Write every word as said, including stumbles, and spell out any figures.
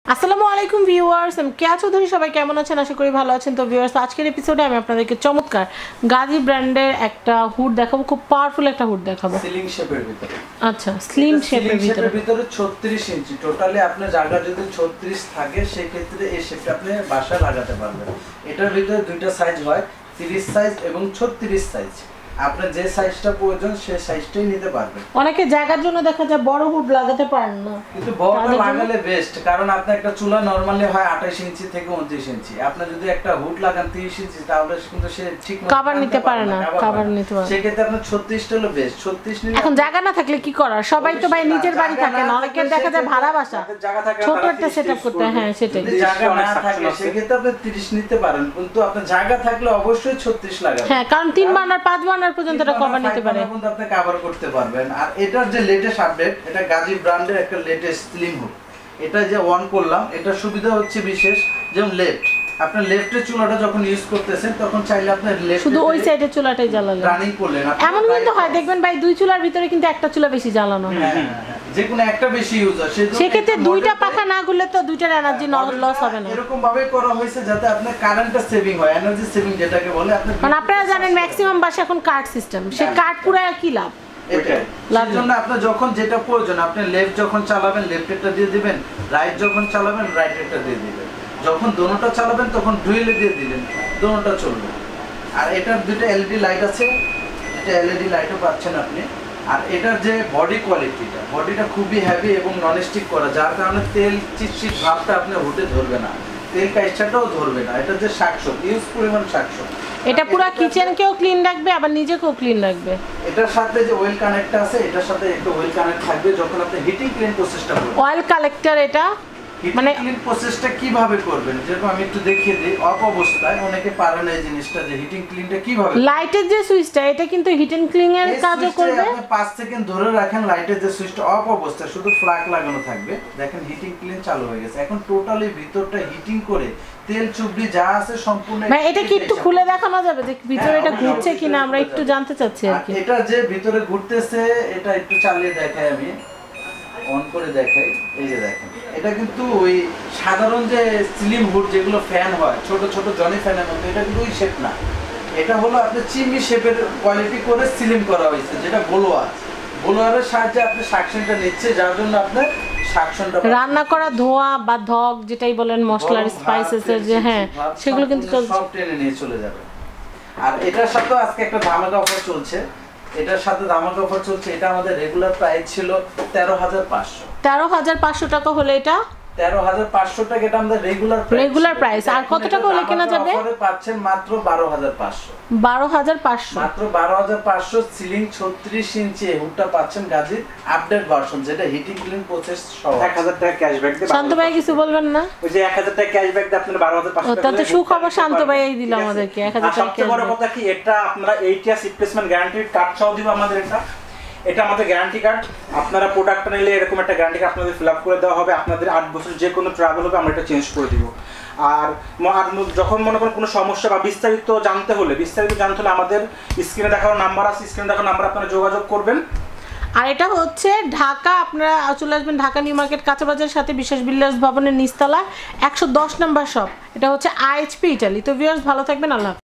আসসালামু আলাইকুম ভিউয়ার্স, আমি কেয়া চৌধুরী। সবাই কেমন আছেন? আশা করি ভালো আছেন। তো ভিউয়ার্স, আজকের এপিসোডে আমি আপনাদেরকে চমৎকার গাজি ব্র্যান্ডের একটা হুড দেখাবো। খুব পাওয়ারফুল একটা হুড দেখাবো স্লিং শেপের ভিতরে। আচ্ছা, স্লিম শেপের ভিতরে ভিতরে ছত্রিশ ইঞ্চি টোটালি। আপনার জায়গা যদি ছত্রিশ থাকে সেই ক্ষেত্রে এই শেপটা আপনি বাসায় লাগাতে পারবেন। এটার ভিতরে দুইটা সাইজ হয়, তিরিশ সাইজ এবং ছত্রিশ সাইজ। আপনার যে সাইজটা প্রয়োজন সেই সাইজটাই নিতে পারবেন। অনেকে জায়গার জন্য দেখা যায় বড় হুড লাগাতে পারেন না, কিন্তু বড়টা লাগালে বেস্ট, কারণ আপনার একটা চুলা নরমালি হয় আঠাশ ইঞ্চি থেকে উনত্রিশ ইঞ্চি। আপনি যদি একটা হুড লাগান তিরিশ ইঞ্চি তাহলে কিন্তু সে ঠিক মতো কভার নিতে পারে না, কভার নিতে পারে। সেই ক্ষেত্রে আপনার ছত্রিশটা হলো বেস্ট। ছত্রিশ নিলে এখন জায়গা না থাকলে কি করার? সবাই তো ভাই নিজের বাড়ি থাকে না, অনেকে দেখা যায় ভাড়া বাসা, ছোট একটা সেটআপ করতে। হ্যাঁ, সেটাই। যদি জায়গা না থাকে সেই ক্ষেত্রে আপনি তিরিশ নিতে পারেন, কিন্তু আপনার জায়গা থাকলে অবশ্যই ছত্রিশ লাগাবেন। হ্যাঁ, কারণ তিন বার্নার পাঁচ বার্নার পর্যন্ত এটা কভার নিতে পারে, কিন্তু আপনি কভার করতে পারবেন। আর এটার যে লেটেস্ট আপডেট, এটা গাজি ব্র্যান্ডের একটা লেটেস্ট স্লিম হুড। এটা যে অন করলাম, এটা সুবিধা হচ্ছে বিশেষ, যেমন লেফট, আপনি লেফটের চুলাটা যখন ইউজ করতেছেন তখন চাইলে আপনি লেফট শুধু ওই সাইডের চুলাটাই জ্বালালেন, রানিং করলেন। এমন কিন্তু হয়, দেখবেন ভাই দুই চুলার ভিতরে কিন্তু একটা চুলা বেশি জ্বালানো হয়, যে কোনো একটা বেশি ইউজ হয়, সেক্ষেত্রে দুইটা পাখা না ঘুরলে তো দুইটার এনার্জি লস হবে না। এরকম ভাবে করা হয়েছে যাতে আপনার কারেন্টটা সেভিং হয়, এনার্জি সেভিং যেটাকে বলে। আপনি মানে আপনারা জানেন ম্যাক্সিমাম বাসা এখন কার্ড সিস্টেম, সে কার্ড পুরো কি লাভ? এটাই লাভের জন্য আপনার যখন যেটা প্রয়োজন, আপনি লেফট যখন চালাবেন লেফটেরটা দিয়ে দিবেন, রাইট যখন চালাবেন রাইটেরটা দিয়ে দিবেন, যখন দোনোটা চালাবেন তখন ডুয়েলে দিয়ে দিলেন, দোনোটা চলবে। আর এটার দুটো এলইডি লাইট আছে, এটা এলইডি লাইটও পাচ্ছেন আপনি। আর এটার যে বডি কোয়ালিটিটা, বডিটা খুবই হেভি এবং ননস্টিক করা, যার কারণে তেল চিটচিট ভাবটা আপনি হুটে ধরবে না, তেল কাইচাটাও ধরবে না। এটা যে সাতশো ইউজ পরিমাণ সাতশো, এটা পুরো কিচেনকেও ক্লিন রাখবে আবার নিজেকেও ক্লিন রাখবে। এটার সাথে যে অয়েল কানেক্ট আছে, এটার সাথে একটা অয়েল কানেক্ট থাকবে যখন আপনি হিটিং ক্লিন প্রসেসটা করবেন। অয়েল কালেক্টর, এটা মানে ক্লিন প্রসেসটা কিভাবে করবেন যেরকম আমি একটু দেখিয়ে দিই। অফ অবস্থায় অনেকে পারে না এই জিনিসটা, যে হিটিং ক্লিনটা কিভাবে। লাইটের যে সুইচটা, এটা কিন্তু হিট এন্ড ক্লিন এর কাজও করবে। আপনি পাঁচ সেকেন্ড ধরে রাখেন, লাইটের যে সুইচটা অফ অবস্থায় শুধু ফ্ল্যাগ লাগানো থাকবে, দেখেন হিটিং ক্লিন চালু হয়ে গেছে। এখন টোটালি ভিতরটা হিটিং করে তেল চুবড়ি যা আছে সম্পূর্ণ। ভাই এটা কি একটু খুলে দেখানো যাবে যে ভিতরে এটা ঘুরছে কিনা? আমরা একটু জানতে চাচ্ছি আর কি। এটা যে ভিতরে ঘুরতেছে এটা একটু চালিয়ে দেখাই, আমি অন করে দেখাই। এই যে দেখেন, এটা কিন্তু ওই সাধারণ যে স্লিম হুড যেগুলো ফ্যান হয় ছোট ছোট জনি ফ্যানের মতো, এটা কিন্তু ওই শেপ না। এটা হলো আপনার চিমনি শেপের কোয়ালিটি করে স্লিম করা হয়েছে, যেটা ব্লোয়ার। ব্লোয়ারের সাহায্যে আপনি সাকশনটা নিচ্ছে, যার জন্য আপনার সাকশনটা রান্না করা ধোঁয়া বা ধক যেটাই বলেন, মশলার স্পাইসেসের যে, হ্যাঁ সেগুলো কিন্তু সব টেনে নিয়ে চলে যাবে। আর এটার সাথে আজকে একটা ধামাকা অফার চলছে, এটার সাথে ধামাকা অফার চলছে। এটা আমাদের রেগুলার প্রাইস ছিল তেরো হাজার পাঁচশো। তেরো হাজার পাঁচশো টাকা হলে এটা তেরো হাজার পাঁচশো টাকা, এটা আমাদের রেগুলার প্রাইস। Regular price. আর কত টাকা হলে কেনা যাবে? অফারে পাচ্ছেন মাত্র বারো হাজার পাঁচশো। বারো হাজার পাঁচশো, মাত্র বারো হাজার পাঁচশো। সিলিং ছত্রিশ ইঞ্চি হুডটা পাচ্ছেন গাজির আপডেট ভার্সন, যেটা হিটিং ক্লিন প্রসেস সহ। এক হাজার টাকা ক্যাশব্যাক দিয়ে। শান্ত ভাই কিছু বলবেন না? ওই যে এক হাজার টাকা ক্যাশব্যাক দিয়ে আপনারা বারো হাজার পাঁচশো টাকা। তাতে সুখবর শান্ত ভাই এই দিল আমাদেরকে এক হাজার টাকা। সবচেয়ে বড় কথা কি, এটা আপনারা eight years replacement guarantee card সহ দিব আমাদের। এটা এটা আমাদের গ্যারান্টি কার্ড। আপনারা প্রোডাক্টটা নিলে এরকম একটা গ্যারান্টি কার্ড আপনাদের ফিল আপ করে দেওয়া হবে। আপনাদের আট বছর যে কোনো ট্রাভেল হবে আমরা এটা চেঞ্জ করে দিব। আর যখন মনে করেন কোনো সমস্যা বা বিস্তারিত জানতে হলে বিস্তারিত জানতে হলে আমাদের স্ক্রিনে দেখানো নাম্বার আছে, স্ক্রিনে দেখানো নাম্বার আপনারা যোগাযোগ করবেন। আর এটা হচ্ছে ঢাকা, আপনারা চলে আসবেন ঢাকা নিউ মার্কেট কাঁচাবাজারের সাথে বিশ্বাস বিল্ডার্স ভবনের নিচতলা একশো দশ নম্বর শপ। এটা হচ্ছে আইএইচপি ইটালি। তো ভিউয়ার্স ভালো থাকবেন, আল্লাহ।